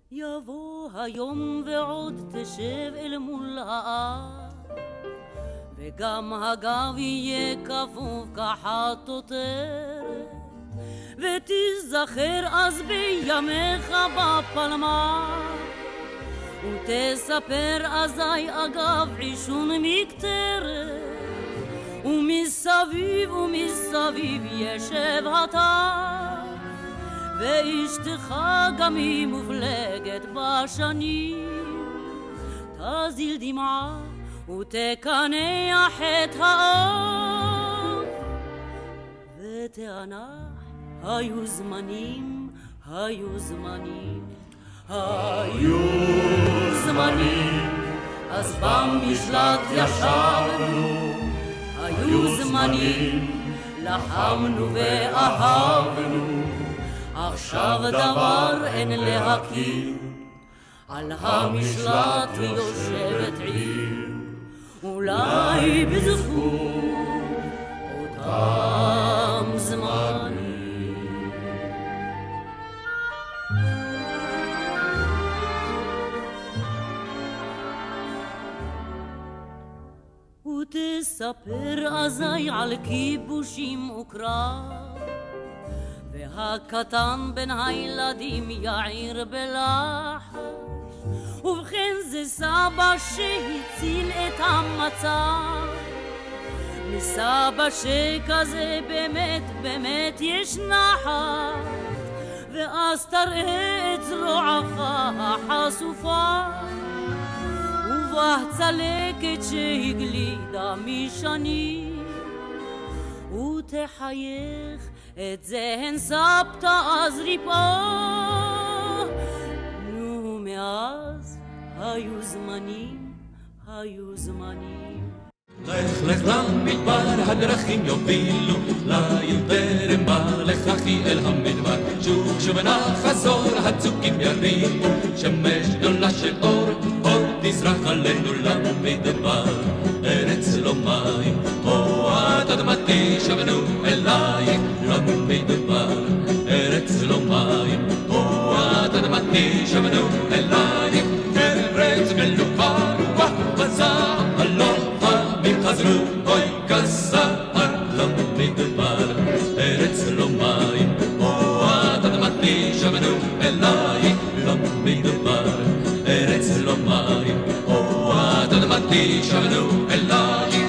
יבוא היום ועוד תשב אל מול האב, וגם הגב יהיה כפוף כחטוטרת, ותזכר אז בימיך בפלמ"ח, ותספר אזי אגב עישון מקטרת, ומסביב ומסביב ישב הטף, ואשתך גם היא מופלגת בשנים, תזיל דמעה ותקנח את האף, ותענח היו זמנים, היו זמנים, היו זמנים, אז במשלט ישבנו, היו זמנים, לחמנו ואהבנו, עכשיו דבר אין להכיר, על המשלט יושבת עיר, אולי בזכות אותם זמנים. ותספר אזי על כיבושים וקרב, והקטן בין הילדים יעיר בלחש, ובכן זה סבא שהציל את המצב, מסבא שכזה באמת באמת יש נחת, ואז תראה את זרועך החשופה, ובצלקת שהגלידה משנים, ותחייך את זהן סבתא אז ריפה. נו מאז היו זמנים, היו זמנים. לך לך למדבר, הדרכים יובילו ליותר מלך אחי אל המדבר, שוב שוב נחזור, הצוקים ירימו שמש גדולה של אור, אור תזרח עלינו למדבר, ארץ לא מים, את אדמתי שבנו אלייך למדבר, ארץ לא מים, את אדמתי שבנו אלייך, ארץ מלוכה וזעם חזרו אוי כסער למדבר, ארץ לא מים, את אדמתי שבנו אלייך למדבר, ארץ לא מים, את אדמתי שבנו אלייך.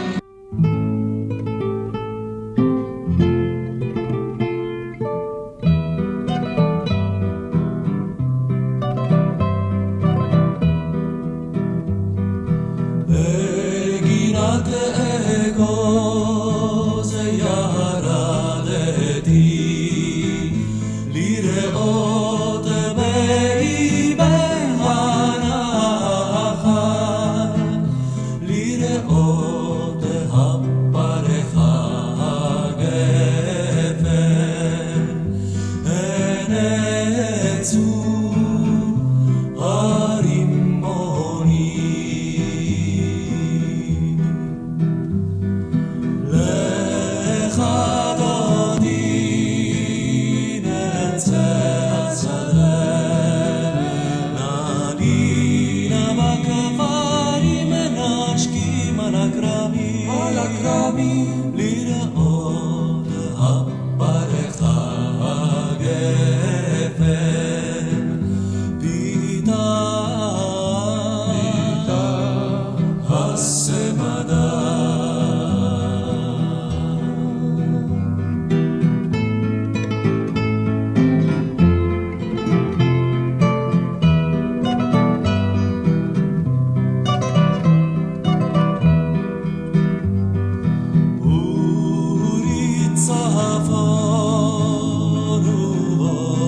צפון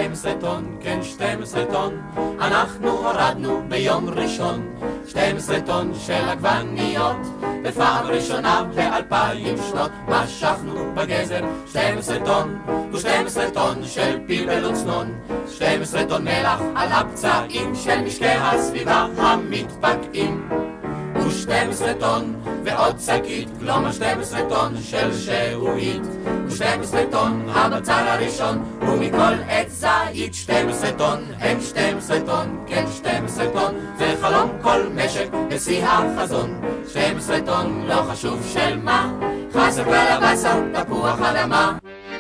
12 טון, כן 12 טון, אנחנו הורדנו ביום ראשון 12 טון של עגבניות, בפעם ראשונה ב2000 שנות משכנו בגזר 12 טון ו12 טון של פלפל וצנון, 12 טון מלח על הפצעים של משקי הסביבה המתפקעים, ו12 טון ועוד שקית, כלומר 12 טון של שעועית, ו12 טון הבצל הראשון, ומכל עץ זית 12 טון, הם 12 טון, כן 12 טון, זה חלום כל משק בשיא החזון, 12 טון לא חשוב של מה, חסר קלבסה, תפוח אדמה.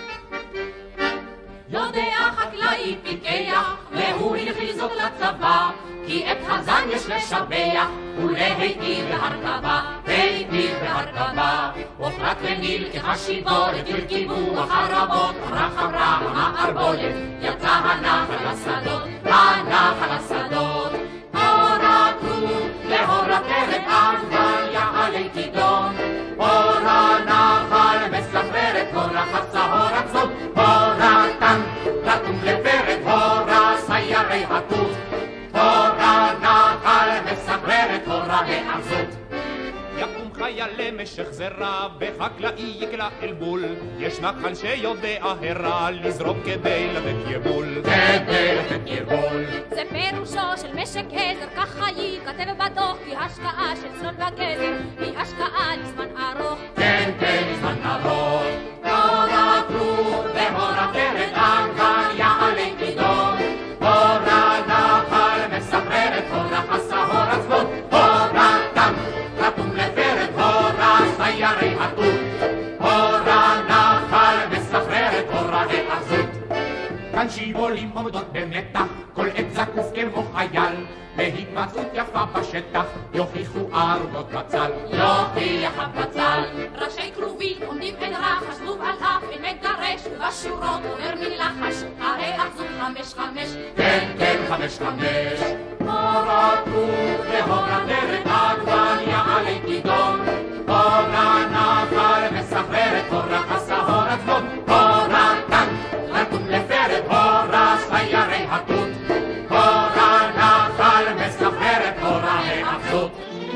יודע חקלאי פיקח, והוא הנחיל זאת לצבא, כי את הזן יש לשבח ולהיטיב בהרכבה, היטיב בהרכבה. הוחלט לניל כחשיבו, לתרכיבו החרבות, רחב רם הערבולת, יצא הנחל לשדות, הנחל לשדות. הורה כרוב והורה פרד עגבניה עלי כידון, הורה נחל מספרת, הורה חצה הורה צוד, הורה טנק רתום לפרד, הורה סיירי התות, הורה נחל מספרת, הורה העזות. יקום חייל למשך זרע, בחקלאי יקלע אל בול, יש נחל שיודע הרע לזרום כדי לתת יבול, כדי לתת יבול. זה פירושו של משק עזר, ככה ייכתב בדוח, כי השקעה של צאן וגזר היא השקעה לזמן ארוך, כן, כן, לזמן ארוך. הורה כרוב והורה פרד עגבניה עלי כידון, הורה נחל מספרת, הורה חסה הורה צבון, הורה טנק רתום לפרד, הורה סיירי התות, הורה נחל מספרת, הורה העזות. כאן שיבולים עומדות במתח, כל עת זקוף כמו חייל, והתמצאות יפה בשטח, יוכיחו ארדות בצל, יוכיח הבצל. ראשי כרובים עומדים אין רחש, זבוב על אף אין מגרש, בשורות אומר מלחש, הרי אחזו 5-5, כן, כן, 5-5. הורה כרוב והורה פרד עגבניה עלי כידון, הורה נחל מספרת, הורה חסה הורה צבון, הורה טנק רתום לפרד, הורה סיירי התות, הורה נחל מספרת, הורה העזות.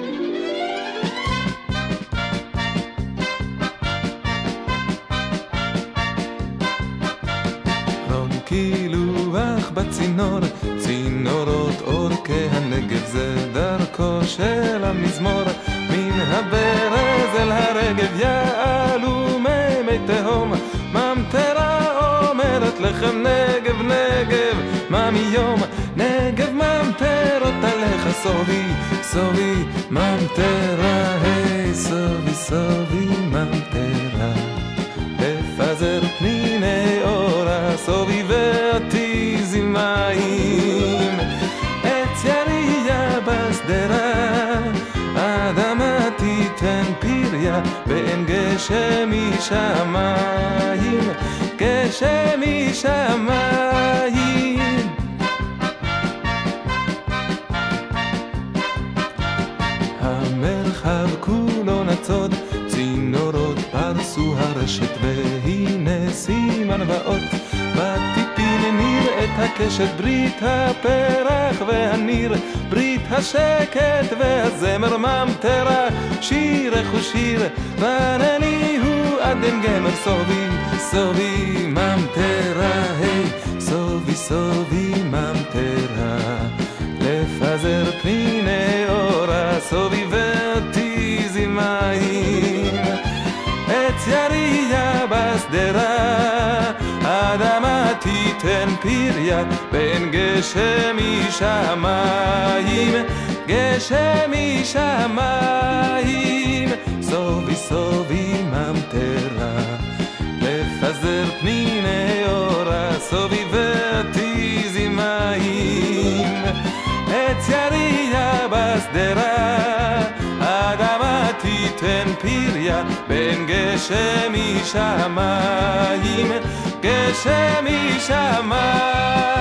קילוח בצינור, צינורות אורכי הנגב, זה דרכו של המזמור, מן הברז אל הרגב יעלו מי תהום, ממטרה אומרת לכם נגב נגב, מה מיום נגב ממטרות עליך סובי סובי ממטרה, היי סובי סובי ממטרה, לפזר פניני אורה סובי ועתיז עם מים, עץ יריה בשדרה, אדמה תיתן פריה, ואין גשם משמיים, גשם משמיים. המרחב כולו נצוד, צינורות פרסו הרשת, והנה סימן ואות, בטיפין נראה את הקשת, ברית הפרח והניר, ברית השקט והזמר ממטרה, שירך ושיר ונני הוא עדן גמר, סובי סובי ממטרה, היי סובי סובי ממטרה, לפזר פניני אורה סובי ועתיז עם מים, עץ יריה בשדרה, אדמה תיתן פריה, בין גשם משמיים, גשם משמיים, סובי סובי ממטרה, לפזר פניני אורה סובי ועתיז עם מים, עץ יריה בשדרה, אדמה תיתן פריה, בין גשם משמיים, גשם משמיים.